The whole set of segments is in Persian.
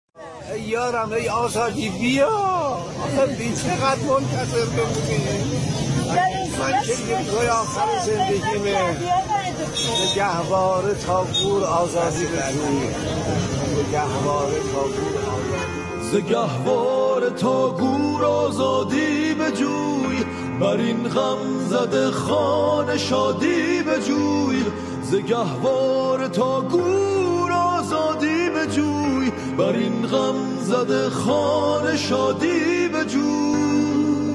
ای یارم ای آزادی بیا آخه بی چقدر منتظر بمونی من که دیگه توی آخر زندگیمه گهواره تا گور آزادی بجوی گهواره تا گور آزادی ز گهواره تا گور آزادی بجوی بر این غم زده خانه شادی بجوی ز گهواره تا گور آزادی بجوی بر این غم زده خانه شادی بجوی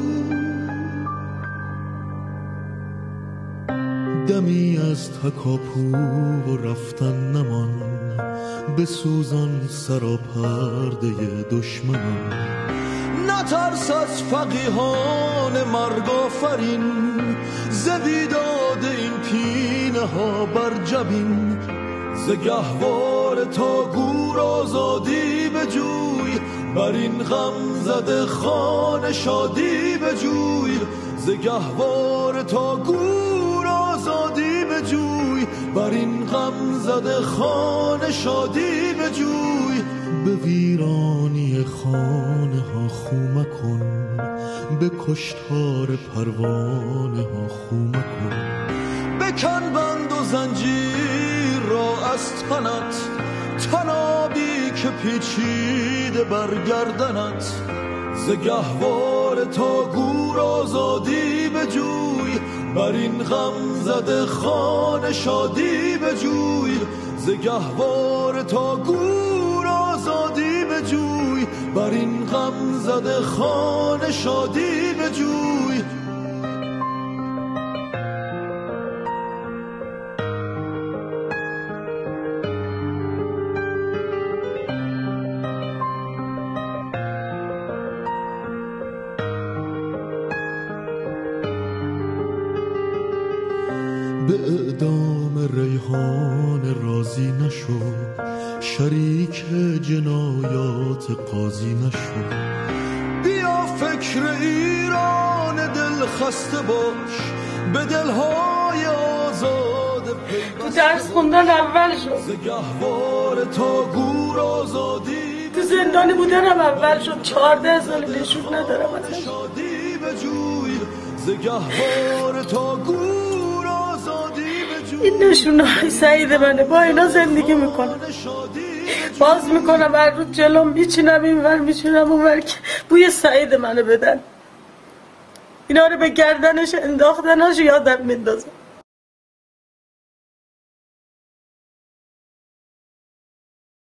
دمی از تکاپو و رفتن نمان بسوزان سراپرده دشمنان نترس از فقیهان مرگ آفرین ز بیداد این پینه ها بر جبین ز گهواره تا گور آزادی بجوی بر این غم زده خانه شادی بجوی ز گهواره تا گور آزادی بجوی بر این غم زده خانه شادی بجوی به ویرانی خانه ها خو مکن به کشتار پروانه ها خو مکن بکن بند و زنجیر را از تنت تنابی که پیچیده بر گردنت ز گهواره تا گور آزادی بجوی بر این غم زده خانه شادی بجوی ز گهواره تا گور آزادی بجوی بر این غم زده خانه شادی بجوی به اعدام ریحان راضی نشو شریک جنایات قاضی نشو بیا فکر ایران دل خسته باش به دلهای آزاد تو درس خوندن اول شد ز گهواره تا گور آزادی تو زندانی بودنم اول شد 14 سال نشون ندارم شادی بجوی ز گهواره تا گور این نشونه های سعید منه با اینا زندگی میکنم باز میکنم هر روز جلوم میچینم اینور میچینم اونور که بوی سعید منو بدن اینا رو به گردنش انداختنش یادم میندازم